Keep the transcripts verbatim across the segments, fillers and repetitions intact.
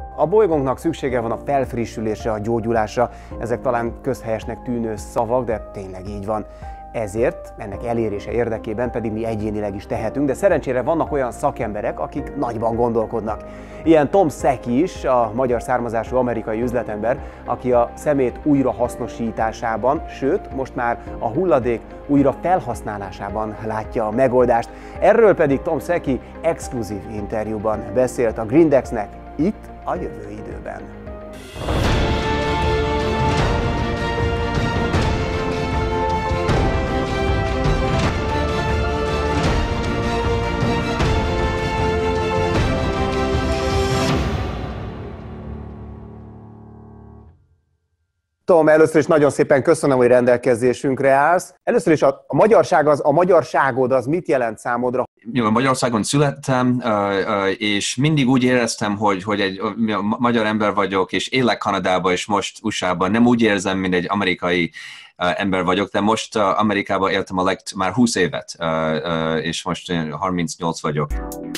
A bolygónknak szüksége van a felfrissülésre, a gyógyulásra. Ezek talán közhelyesnek tűnő szavak, de tényleg így van. Ezért, ennek elérése érdekében pedig mi egyénileg is tehetünk, de szerencsére vannak olyan szakemberek, akik nagyban gondolkodnak. Ilyen Tom Seki is, a magyar származású amerikai üzletember, aki a szemét újrahasznosításában, sőt, most már a hulladék újra felhasználásában látja a megoldást. Erről pedig Tom Seki exkluzív interjúban beszélt a Grindexnek itt a Jövő Időben. Tom, először is nagyon szépen köszönöm, hogy rendelkezésünkre állsz. Először is a, a magyarság az, a magyarságod az mit jelent számodra? Jó, Magyarországon születtem, és mindig úgy éreztem, hogy, hogy egy magyar ember vagyok, és élek Kanadában, és most u es á-ban. Nem úgy érzem, mint egy amerikai ember vagyok, de most Amerikában éltem a legt, már húsz évet, és most harmincnyolc vagyok.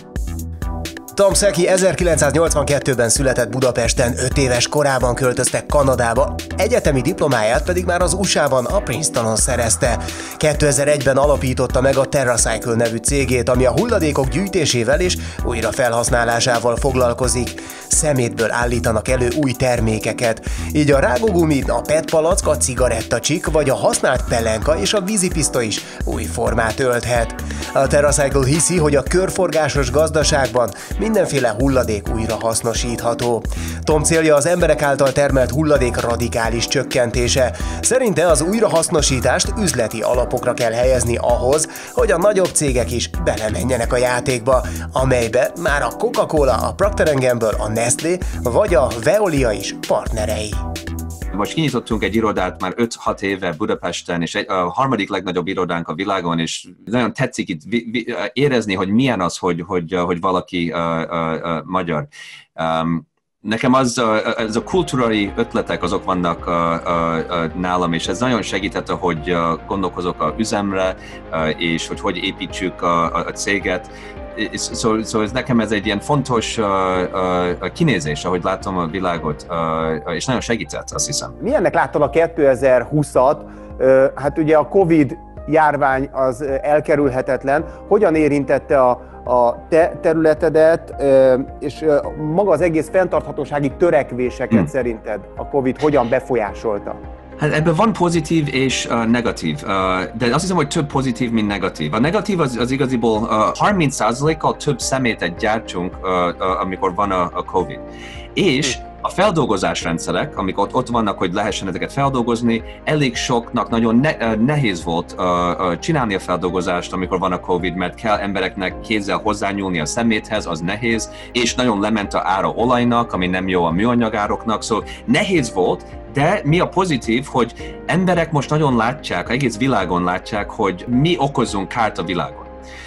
Tom Seki ezerkilencszáznyolcvankettőben született Budapesten, öt éves korában költöztek Kanadába, egyetemi diplomáját pedig már az u es á-ban, a Princetonon szerezte. kétezer-egyben alapította meg a TerraCycle nevű cégét, ami a hulladékok gyűjtésével és újrafelhasználásával foglalkozik. Szemétből állítanak elő új termékeket, így a rágógumi, a pé é té palack, a cigarettacsik vagy a használt pelenka és a vízipisztoly is új formát ölthet. A TerraCycle hiszi, hogy a körforgásos gazdaságban mindenféle hulladék újra hasznosítható. Tom célja az emberek által termelt hulladék radikális csökkentése. Szerinte az újrahasznosítást üzleti alapokra kell helyezni ahhoz, hogy a nagyobb cégek is belemenjenek a játékba, amelybe már a Coca-Cola, a Procter and Gamble, a Nestlé vagy a Veolia is partnerei. Most kinyitottunk egy irodát már öt-hat éve Budapesten, és egy, a harmadik legnagyobb irodánk a világon, és nagyon tetszik itt vi, vi, érezni, hogy milyen az, hogy, hogy, hogy valaki uh, uh, uh, magyar. Um, nekem az, uh, ez a kulturális ötletek azok vannak uh, uh, uh, nálam, és ez nagyon segítette, hogy uh, gondolkozok a üzemre, uh, és hogy hogy építsük a, a, a céget. Szóval so, so ez nekem ez egy ilyen fontos uh, uh, kinézés, ahogy látom a világot, uh, és nagyon segített, azt hiszem. Milyennek láttad a kétezer-húszat? Uh, hát ugye a Covid járvány az elkerülhetetlen. Hogyan érintette a, a te területedet, uh, és uh, maga az egész fenntarthatósági törekvéseket hmm. szerinted a Covid hogyan befolyásolta? Hát ebben van pozitív és uh, negatív, uh, de azt hiszem, hogy több pozitív, mint negatív. A negatív az, az igaziból uh, harminc százalékkal több szemétet gyártsunk, uh, uh, amikor van a, a Covid. És a feldolgozás rendszerek, amik ott, ott vannak, hogy lehessen ezeket feldolgozni, elég soknak nagyon ne, nehéz volt uh, uh, csinálni a feldolgozást, amikor van a Covid, mert kell embereknek kézzel hozzányúlni a szeméthez, az nehéz, és nagyon lement a ára olajnak, ami nem jó a műanyagároknak, szóval nehéz volt, de mi a pozitív, hogy emberek most nagyon látják, egész világon látják, hogy mi okozunk kárt a világon.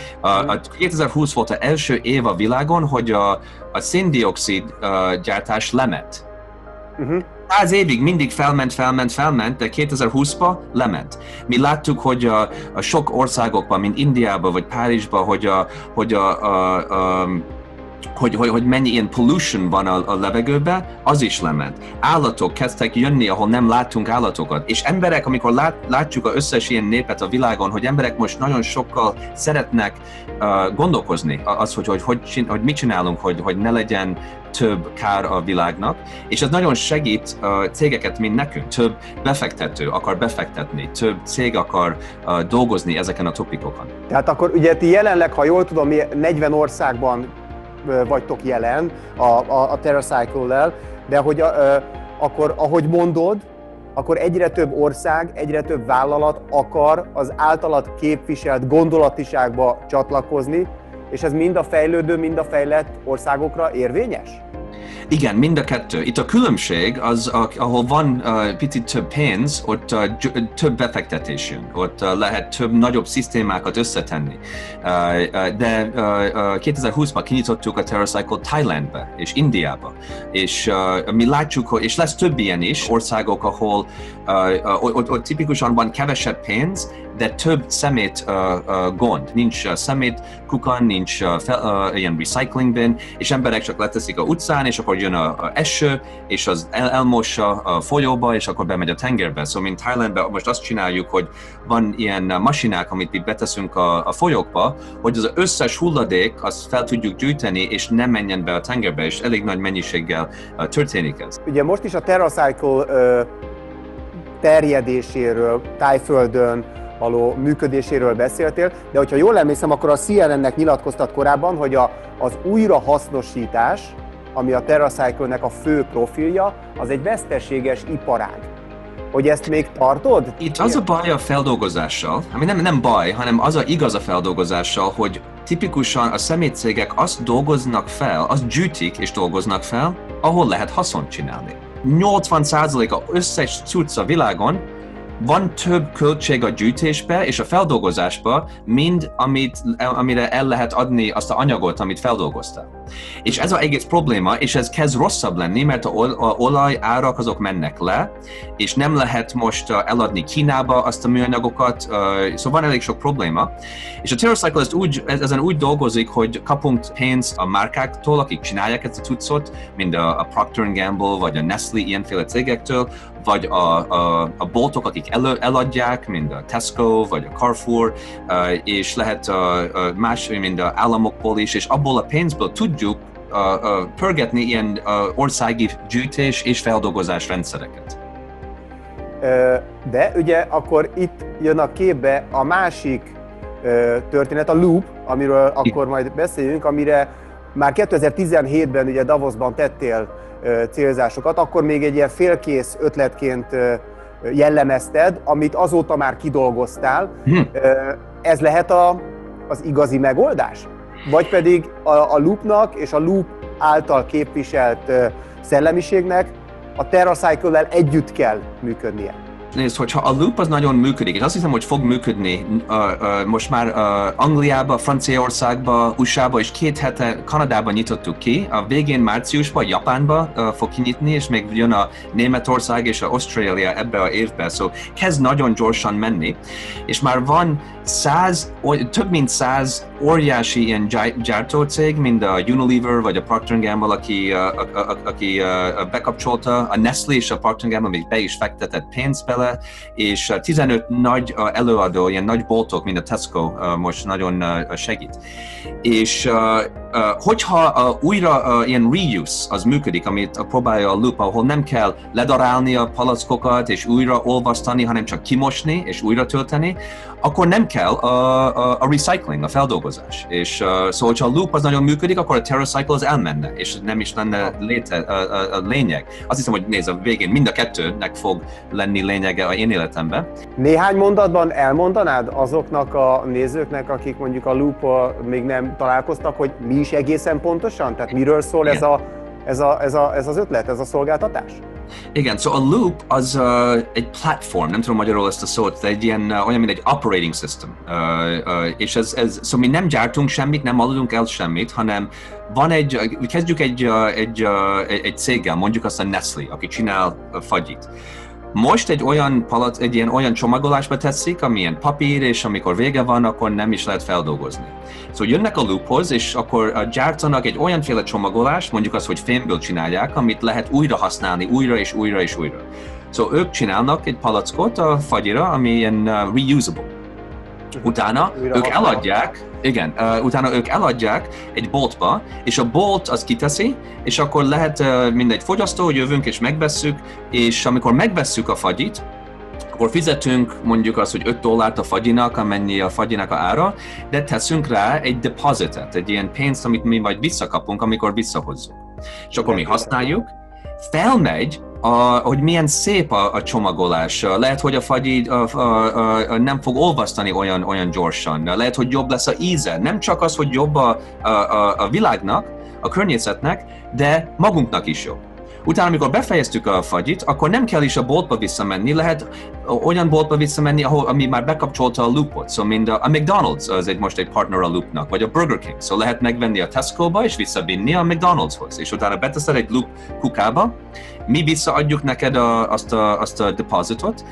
A kétezer-húsz volt az első év a világon, hogy a, a széndioxid uh, gyártás lement. Uh-huh. Száz évig mindig felment, felment, felment, de kétezer-húszban lement. Mi láttuk, hogy a, a sok országokban, mint Indiában vagy Párizsban, hogy a, hogy a, a, a Hogy, hogy, hogy mennyi ilyen pollution van a, a levegőben, az is lement. Állatok kezdtek jönni, ahol nem láttunk állatokat. És emberek, amikor lát, látjuk az összes ilyen népet a világon, hogy emberek most nagyon sokkal szeretnek uh, gondolkozni az, hogy, hogy, hogy, hogy mit csinálunk, hogy, hogy ne legyen több kár a világnak, és ez nagyon segít uh, cégeket, mint nekünk. Több befektető akar befektetni, több cég akar uh, dolgozni ezeken a topikokon. Tehát akkor ugye ti jelenleg, ha jól tudom, negyven országban vagytok jelen a, a, a TerraCycle-lel, de hogy a, a, akkor, ahogy mondod, akkor egyre több ország, egyre több vállalat akar az általad képviselt gondolatiságba csatlakozni, és ez mind a fejlődő, mind a fejlett országokra érvényes? Igen, mind a kettő. Itt a különbség az, ahol van uh, picit több pénz, ott uh, több befektetés jön, ott uh, lehet több nagyobb szisztémákat összetenni. Uh, uh, de uh, uh, kétezer-húszban kinyitottuk a TerraCycle Thailandbe és Indiába, és uh, mi látjuk, hogy, és lesz több ilyen is, országok, ahol uh, uh, ott, ott tipikusan van kevesebb pénz, de több szemét uh, uh, gond. Nincs uh, szemét kukan, nincs uh, fel, uh, ilyen recycling bin, és emberek csak leteszik a utcán, és akkor jön a, a eső, és az el, elmossa a folyóba, és akkor bemegy a tengerbe. Szóval, mint Thailandben most azt csináljuk, hogy van ilyen masinák, amit itt beteszünk a, a folyókba, hogy az összes hulladék, azt fel tudjuk gyűjteni, és nem menjen be a tengerbe, és elég nagy mennyiséggel uh, történik ez. Ugye most is a TerraCycle uh, terjedéséről, Tájföldön való működéséről beszéltél, de hogyha jól emlékszem, akkor a C N N-nek nyilatkoztat korábban, hogy a, az újrahasznosítás, ami a TerraCycle-nek a fő profilja, az egy veszteséges iparág. Hogy ezt még tartod? Itt az a baj a feldolgozással, ami nem, nem baj, hanem az a igaz a feldolgozással, hogy tipikusan a szemétcégek azt dolgoznak fel, azt gyűjtik és dolgoznak fel, ahol lehet haszont csinálni. nyolcvan százalék a összes cucc a világon van több költség a gyűjtésbe és a feldolgozásba, mint amit, amire el lehet adni azt az anyagot, amit feldolgoztál. És ez az egész probléma, és ez kezd rosszabb lenni, mert a olaj árak azok mennek le, és nem lehet most eladni Kínába azt a műanyagokat, szóval van elég sok probléma. És a TerraCycle ezt úgy, ezen úgy dolgozik, hogy kapunk pénzt a márkáktól, akik csinálják ezt a cuccot, mint a, a Procter and Gamble, vagy a Nestlé, ilyenféle cégektől, vagy a, a, a boltok, akik el, eladják, mint a Tesco, vagy a Carrefour, és lehet más, mint az államokból is, és abból a pénzből tudjuk uh, uh, pörgetni ilyen uh, országi gyűjtés és feldolgozás rendszereket. De ugye akkor itt jön a képbe a másik történet, a Loop, amiről akkor majd beszéljünk, amire már kétezer-tizenhétben ugye Davosban tettél célzásokat, akkor még egy ilyen félkész ötletként jellemezted, amit azóta már kidolgoztál. Hmm. Ez lehet a, az igazi megoldás? Vagy pedig a, a Loopnak és a Loop által képviselt szellemiségnek a TerraCycle-lel együtt kell működnie? Nézd, hogyha a Loop az nagyon működik, és azt hiszem, hogy fog működni uh, uh, most már uh, Angliába, Franciaországba, u es á-ba és két hete Kanadában nyitottuk ki. A végén márciusban Japánba uh, fog kinyitni, és még jön a Németország és a Ausztrália ebbe a évbe, szóval kezd nagyon gyorsan menni. És már van száz, több mint száz óriási ilyen gyártócég, mint a Unilever vagy a Procter and Gamble, aki, a, a, a, aki a, bekapcsolta, a Nestlé és a Procter and Gamble még be is fektetett pénzt bele, és tizenöt nagy előadó, ilyen nagy boltok, mint a Tesco most nagyon segít. És hogyha újra ilyen reuse az működik, amit próbálja a Loop, ahol nem kell ledarálni a palackokat és újra olvasztani, hanem csak kimosni és újra tölteni, akkor nem kell a, a, a recycling, a feldolgozás. És uh, szóval, hogyha a Loop az nagyon működik, akkor a TerraCycle az elmenne, és nem is lenne léte, a, a, a lényeg. Azt hiszem, hogy nézd, a végén mind a kettőnek fog lenni lényege a én életemben. Néhány mondatban elmondanád azoknak a nézőknek, akik mondjuk a Loop-al még nem találkoztak, hogy mi is egészen pontosan? Tehát miről szól ez, a, ez, a, ez, a, ez az ötlet, ez a szolgáltatás? Igen, szóval a Loop az uh, egy platform, nem tudom magyarul ezt a szót, de egy ilyen, uh, olyan, mint egy operating system. Uh, uh, és ez, ez, szóval mi nem gyártunk semmit, nem adunk el semmit, hanem van egy, kezdjük egy, uh, egy, uh, egy céggel, mondjuk azt a Nestlé, aki csinál uh, fagyit. Most egy olyan, palac, egy ilyen olyan csomagolásba teszik, amilyen papír, és amikor vége van, akkor nem is lehet feldolgozni. Szóval jönnek a Loophoz, és akkor gyártanak egy olyanféle csomagolást, mondjuk azt, hogy fémből csinálják, amit lehet újra használni, újra és újra és újra. Szóval ők csinálnak egy palackot a fagyira, ami ilyen uh, reusable. Utána ők eladják, igen, uh, utána ők eladják egy boltba, és a bolt az kiteszi, és akkor lehet uh, mindegy fogyasztó, hogy jövünk és megvesszük, és amikor megvesszük a fagyit, akkor fizetünk mondjuk azt, hogy öt dollárt a fagyinak, amennyi a fagyinak a ára, de teszünk rá egy depositet, egy ilyen pénzt, amit mi majd visszakapunk, amikor visszahozzuk. És akkor mi használjuk, felmegy, A, hogy milyen szép a, a csomagolás. Lehet, hogy a fagyi a, a, a, nem fog olvasztani olyan, olyan gyorsan. Lehet, hogy jobb lesz a íze. Nem csak az, hogy jobb a, a, a világnak, a környezetnek, de magunknak is jobb. Utána, amikor befejeztük a fagyit, akkor nem kell is a boltba visszamenni, lehet olyan boltba visszamenni, ahol, ami már bekapcsolta a Loopot. Szóval mind a, a McDonald's az egy, most egy partner a Loopnak, vagy a Burger King. Szóval lehet megvenni a Tesco-ba és visszavinni a McDonald'shoz. És utána beteszed egy Loop kukába, mi visszaadjuk neked a, azt, a, azt a depositot,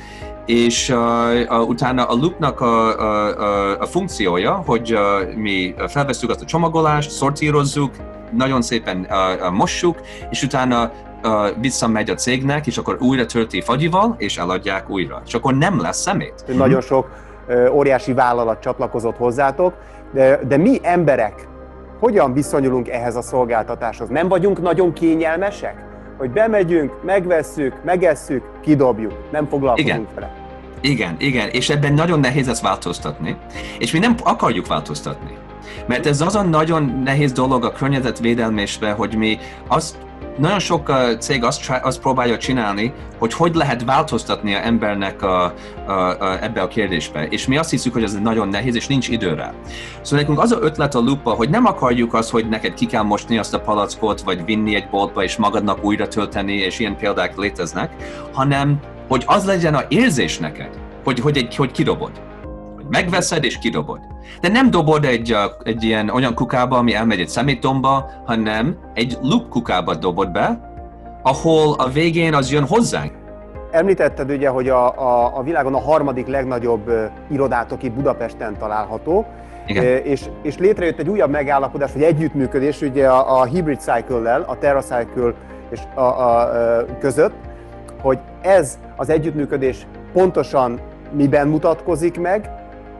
és uh, uh, utána a loopnak a, a, a, a funkciója, hogy uh, mi felvesszük azt a csomagolást, szortírozzuk, nagyon szépen uh, uh, mossuk, és utána uh, visszamegy a cégnek, és akkor újra tölti fagyival, és eladják újra. És akkor nem lesz szemét. Nagyon sok uh, óriási vállalat csatlakozott hozzátok, de, de mi emberek hogyan viszonyulunk ehhez a szolgáltatáshoz? Nem vagyunk nagyon kényelmesek? Hogy bemegyünk, megvesszük, megesszük, kidobjuk, nem foglalkozunk igen. vele. Igen, igen, és ebben nagyon nehéz ezt változtatni, és mi nem akarjuk változtatni. Mert ez azon nagyon nehéz dolog a környezetvédelmésben, hogy mi azt, nagyon sok cég azt, azt próbálja csinálni, hogy hogy lehet változtatni az embernek a, a, a, ebbe a kérdésbe. És mi azt hiszük, hogy ez nagyon nehéz, és nincs idő rá. Szóval nekünk az az ötlet a Loop-ba, hogy nem akarjuk azt, hogy neked ki kell mosni azt a palackot, vagy vinni egy boltba, és magadnak újra tölteni, és ilyen példák léteznek, hanem hogy az legyen az érzés neked, hogy, hogy, egy, hogy kidobod. Hogy megveszed és kidobod. De nem dobod egy, egy ilyen olyan kukába, ami elmegy egy szemétdomba, hanem egy Loop kukába dobod be, ahol a végén az jön hozzánk. Említetted ugye, hogy a, a, a világon a harmadik legnagyobb uh, irodátok itt Budapesten található, uh, és, és létrejött egy újabb megállapodás, vagy együttműködés ugye a, a Hybrid Cycle-lel, a TerraCycle és a, a, a között, hogy ez az együttműködés pontosan miben mutatkozik meg,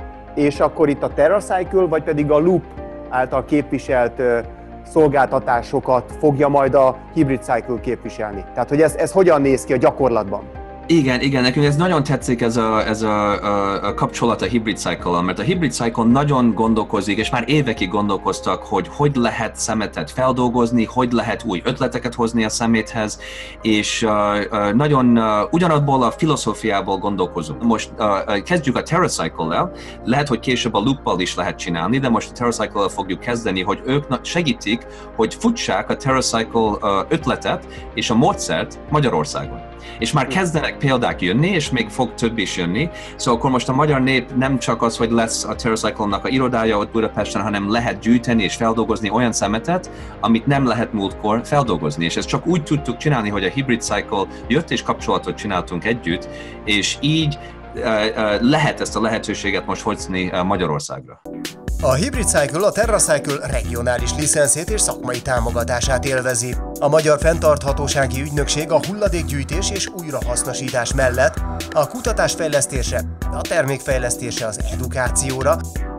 és akkor itt a TerraCycle, vagy pedig a Loop által képviselt uh, szolgáltatásokat fogja majd a Hybrid Cycle képviselni. Tehát, hogy ez, ez hogyan néz ki a gyakorlatban? Igen, igen, nekünk ez nagyon tetszik ez a, ez a, a, a kapcsolat a Hybrid Cycle-al, mert a Hybrid Cycle nagyon gondolkozik, és már évekig gondolkoztak, hogy hogy lehet szemetet feldolgozni, hogy lehet új ötleteket hozni a szeméthez, és uh, uh, nagyon uh, ugyanabból a filozófiából gondolkozunk. Most uh, kezdjük a TerraCycle-lel, lehet, hogy később a Loop-pal is lehet csinálni, de most a TerraCycle-lel fogjuk kezdeni, hogy ők segítik, hogy futsák a TerraCycle uh, ötletet és a módszert Magyarországon. És már kezdenek példák jönni, és még fog több is jönni. Szóval akkor most a magyar nép nem csak az, hogy lesz a TerraCycle-nak a irodája ott Budapesten, hanem lehet gyűjteni és feldolgozni olyan szemetet, amit nem lehet múltkor feldolgozni. És ezt csak úgy tudtuk csinálni, hogy a Hybrid Cycle jött és kapcsolatot csináltunk együtt, és így uh, uh, lehet ezt a lehetőséget most hozni uh, Magyarországra. A Hybrid Cycle a TerraCycle regionális licenszét és szakmai támogatását élvezi. A Magyar Fenntarthatósági Ügynökség a hulladékgyűjtés és újrahasznosítás mellett a kutatásfejlesztésre, a termékfejlesztésre, az edukációra,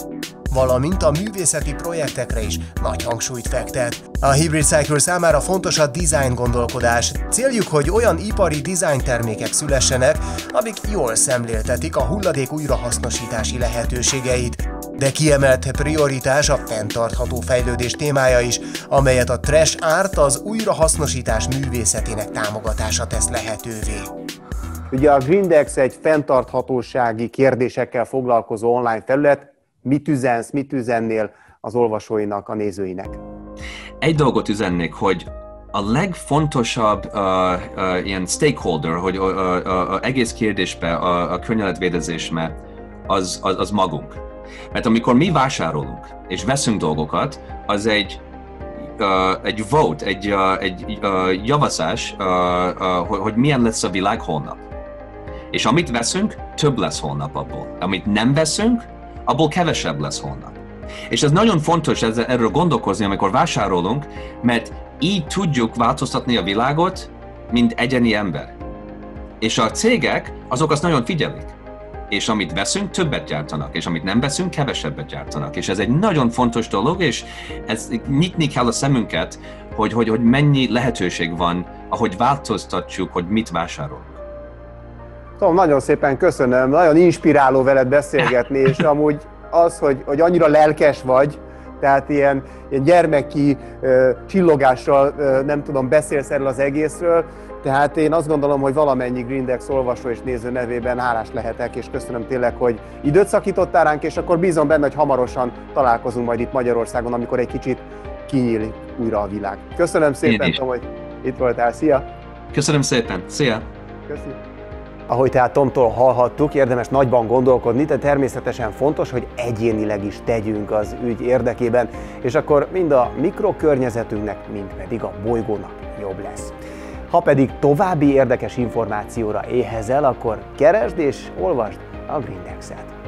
valamint a művészeti projektekre is nagy hangsúlyt fektet. A Hybrid Cycle számára fontos a design gondolkodás. Céljuk, hogy olyan ipari design termékek szülessenek, amik jól szemléltetik a hulladék újrahasznosítási lehetőségeit. De kiemelt prioritás a fenntartható fejlődés témája is, amelyet a Trash Art, az újrahasznosítás művészetének támogatása tesz lehetővé. Ugye a Grindex egy fenntarthatósági kérdésekkel foglalkozó online felület. Mit üzensz, mit üzennél az olvasóinak, a nézőinek? Egy dolgot üzennék, hogy a legfontosabb uh, uh, ilyen stakeholder, hogy uh, uh, uh, egész kérdésben, a, a környezetvédelésben, az, az, az magunk. Mert amikor mi vásárolunk és veszünk dolgokat, az egy, uh, egy vote, egy, uh, egy uh, javazás, uh, uh, hogy, hogy milyen lesz a világ holnap. És amit veszünk, több lesz holnap abból. Amit nem veszünk, abból kevesebb lesz holnap. És ez nagyon fontos ezzel, erről gondolkozni, amikor vásárolunk, mert így tudjuk változtatni a világot, mint egyéni ember. És a cégek, azok azt nagyon figyelik. És amit veszünk, többet gyártanak, és amit nem veszünk, kevesebbet gyártanak. És ez egy nagyon fontos dolog, és ez, nyitni kell a szemünket, hogy, hogy, hogy mennyi lehetőség van, ahogy változtatjuk, hogy mit vásárolunk. Tom, nagyon szépen köszönöm, nagyon inspiráló veled beszélgetni, és amúgy az, hogy, hogy annyira lelkes vagy, tehát ilyen, ilyen gyermeki uh, csillogással uh, nem tudom, beszélsz erről az egészről, tehát én azt gondolom, hogy valamennyi Grindex olvasó és néző nevében hálás lehetek, és köszönöm tényleg, hogy időt szakítottál ránk, és akkor bízom benne, hogy hamarosan találkozunk majd itt Magyarországon, amikor egy kicsit kinyílik újra a világ. Köszönöm szépen, Tom, hogy itt voltál. Szia! Köszönöm szépen! Szia! Köszönöm. Ahogy tehát Tomtól hallhattuk, érdemes nagyban gondolkodni, de természetesen fontos, hogy egyénileg is tegyünk az ügy érdekében, és akkor mind a mikrokörnyezetünknek, mind pedig a bolygónak jobb lesz. Ha pedig további érdekes információra éhezel, akkor keresd és olvasd a Grindexet.